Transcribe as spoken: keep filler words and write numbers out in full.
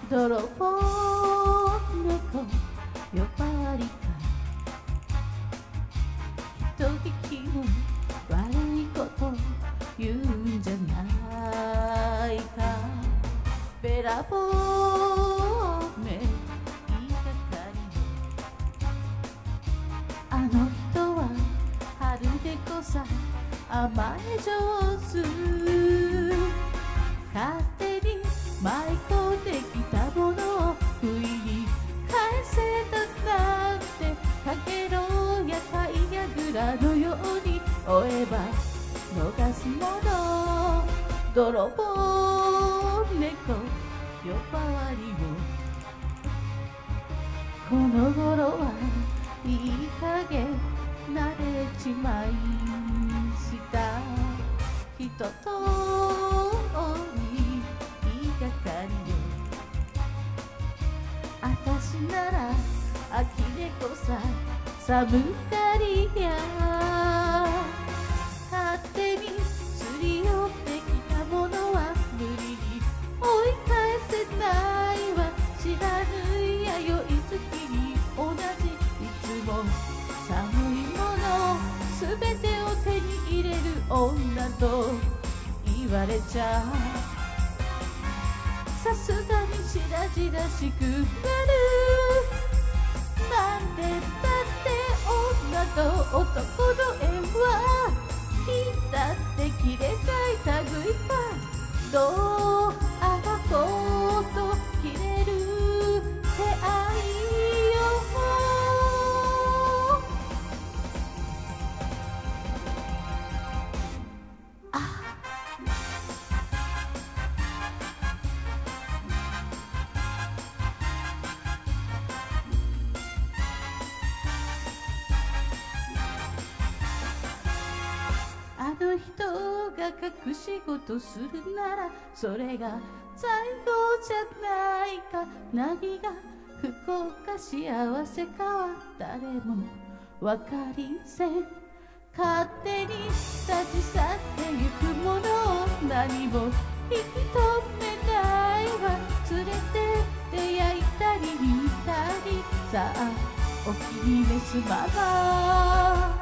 泥棒猫呼ばわりか人聞きの悪いこと言うんじゃないかべらぼうめ言いがかりあの人は春猫さ甘え上手勝手に舞い込んできたものを不意に返せたなんてかげろうや貝やぐらのように追えば逃すもの泥棒猫呼ばわりをこの頃はいい加減慣れちまいした人とに言いがかりよあたしなら秋猫さ寒がりや勝手にすり寄ってきたものは無理に追い返せないわ知らぬやよい月に同じいつも寒いものすべてを手に入れる女と言われちゃさすがに白々しくなるなんでだって女と男の縁は切ったって切れない類かどうあがこうと切れる手合いよあの人が隠し事するならそれが最後じゃないか何が不幸か幸せかは誰も分かりせん勝手に立ち去ってゆくものを何も引き止めないわ連れて出会いたり見たりさあお気に召すまま